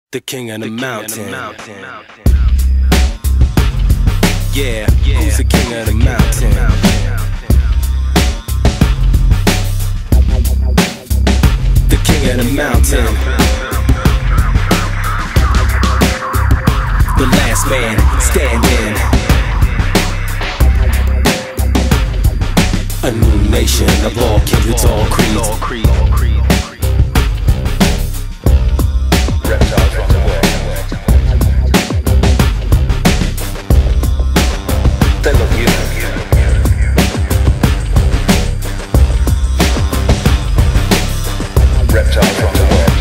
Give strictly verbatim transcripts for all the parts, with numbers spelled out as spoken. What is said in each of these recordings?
The king of the, the mountain. Of the mountain. Yeah, yeah, who's the king of the mountain? The king of the mountain. The last man standing. A new nation of all kindreds, all creeds. Reptiles run the world. They love you. Reptiles run the world.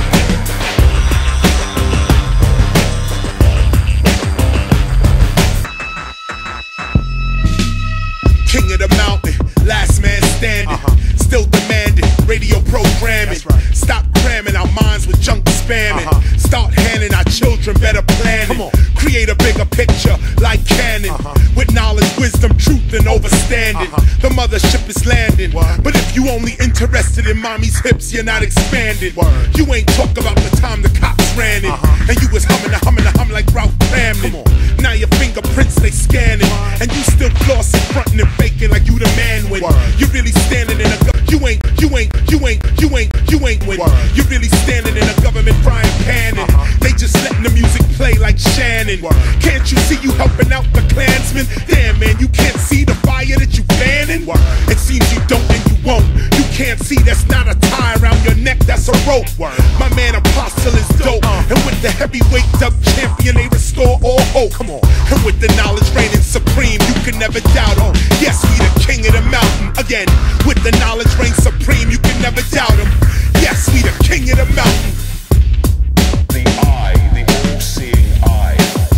King of the mountain, last man standing, uh-huh. Still demanding, radio programming. Right. Stop cramming our minds with junk spamming. Uh-huh. Start handing our children better planning. Create a bigger picture like canon. Uh-huh. With knowledge, wisdom, truth, and overstanding. Uh-huh. The mothership is landing. What? But if you only interested in mommy's hips, you're not expanding. Word. You ain't talk about the time the cops ran it. Uh-huh. And you was humming a humming a hum like Ralph Cramden. Now your fingerprints they scanning. Word. And you still flossing, fronting and faking like you the man when Word. You really standing in a gu- you ain't, you ain't, you ain't, you ain't, you ain't when Word. You really standing in a government frying pan and uh-huh. They just letting the music play like Shannon. Word. Can't you see you helping out the Klansmen? Damn man, you can't see the fire that you fanning. Word. It seems you don't and you won't. You can't see that's not a tie around your neck, that's a rope. Word. My man Apostle is dope, uh, and with the heavyweight dub champion, they restore all hope. Come on, and with the knowledge reigning supreme, you can never doubt him. Yes, we the king of the mountain. Again, with the knowledge reign supreme, you can never doubt him. Yes, we the king of the mountain. The eye, the all-seeing eye.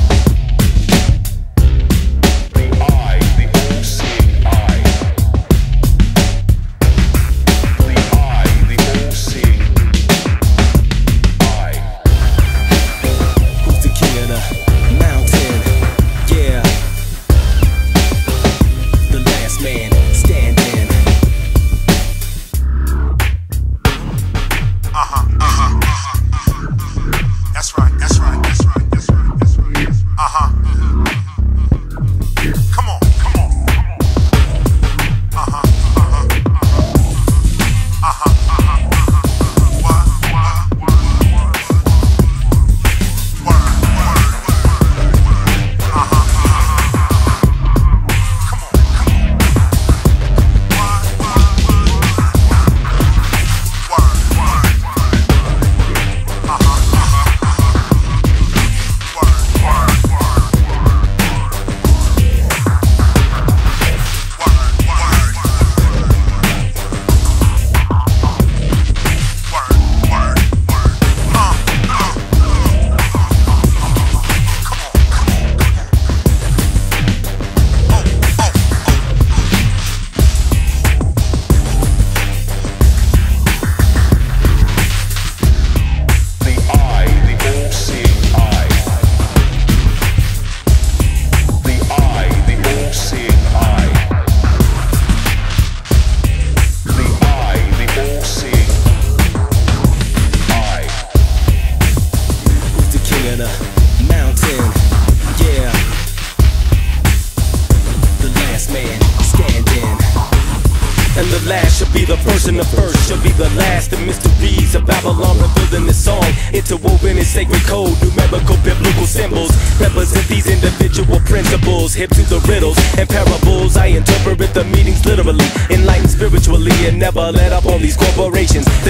The eye, the all-seeing eye. The eye, the all-seeing eye. Who's the king of the mountain? Yeah. The last man standing. Uh-huh, uh-huh, uh-huh. That's right, that's right, that's right, that's right, that's right. Uh-huh. Come on, come on, come on. Uh-huh, uh-huh, uh-huh. Uh-huh, uh-huh, uh-huh. What, what, what, what? Word, word, word. Uh-huh, uh-huh. Come on, come on. What, what, what? Word, word. And the last shall be the first, and the first shall be the last. The mysteries of Babylon revealed in this song, interwoven in sacred code, numerical biblical symbols represent these individual principles. Hip to the riddles and parables, I interpret the meanings literally, enlightened spiritually, and never let up on these corporations.